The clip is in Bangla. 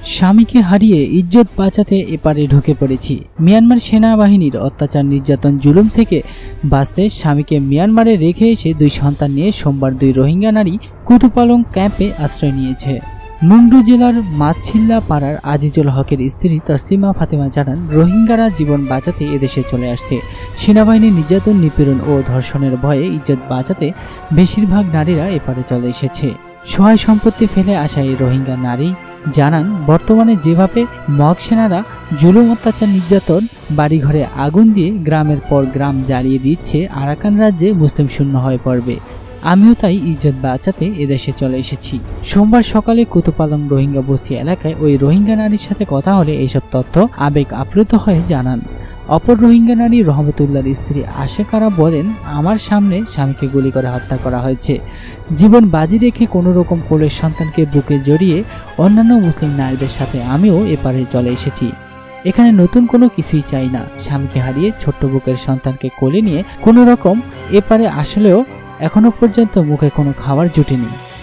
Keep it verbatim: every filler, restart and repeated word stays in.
স্বামীকে হারিয়ে ইজ্জত বাঁচাতে এপারে ঢুকে পড়েছি। মিয়ানমার সেনাবাহিনীর অত্যাচার, নির্যাতন, জুলুম থেকে বাঁচতে স্বামীকে মিয়ানমারে রেখে এসে দুই সন্তান নিয়ে সোমবার দুই রোহিঙ্গা নারী কুতুপালং ক্যাম্পে আশ্রয় নিয়েছে। নুন্ডু জেলার মাছিল্লা পাড়ার আজিজুল হকের স্ত্রী তসলিমা ফাতেমা জানান, রোহিঙ্গারা জীবন বাঁচাতে এদেশে চলে আসছে। সেনাবাহিনীর নির্যাতন, নিপীড়ন ও ধর্ষণের ভয়ে ইজ্জত বাঁচাতে বেশিরভাগ নারীরা এপারে চলে এসেছে। সহায় সম্পত্তি ফেলে আসা এই রোহিঙ্গা নারী জানান, বর্তমানে যেভাবে মগ সেনারা জুলুম, অত্যাচার, নির্যাতন, বাড়িঘরে আগুন দিয়ে গ্রামের পর গ্রাম জ্বালিয়ে দিচ্ছে, আরাকান রাজ্যে মুসলিম শূন্য হয়ে পড়বে। আমিও তাই ইজ্জত বাঁচাতে এদেশে চলে এসেছি। সোমবার সকালে কুতুপালং রোহিঙ্গা বস্তি এলাকায় ওই রোহিঙ্গা নারীর সাথে কথা হলে এইসব তথ্য আবেগ আপ্লুত হয়ে জানান। অপর রোহিঙ্গা নারী রহমতুল্লাহর স্ত্রী আশেকারা বলেন, আমার সামনে স্বামীকে গুলি করে হত্যা করা হয়েছে। জীবন বাজি রেখে কোনো রকম কোলের সন্তানকে বুকে জড়িয়ে অন্যান্য মুসলিম নারীদের সাথে আমিও এপারে চলে এসেছি। এখানে নতুন কোনো কিছুই চাই না। স্বামীকে হারিয়ে ছোট্ট বুকের সন্তানকে কোলে নিয়ে কোনো রকম এপারে আসলেও এখনো পর্যন্ত মুখে কোনো খাবার জুটেনি।